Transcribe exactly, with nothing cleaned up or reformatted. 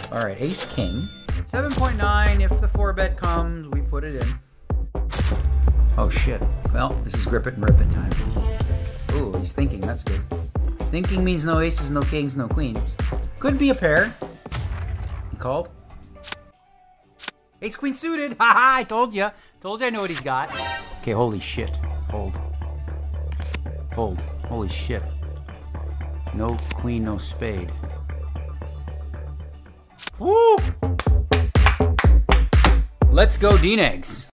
All right, ace king. seven point nine, if the four bet comes, we put it in. Oh shit. Well, this is grip it and rip it time. Ooh, he's thinking, that's good. Thinking means no aces, no kings, no queens. Could be a pair. He called. Ace queen suited. Haha, I told you. Told you I know what he's got. Okay, holy shit. Hold. Hold. Holy shit. No queen, no spade. Woo! Let's go D-Negs.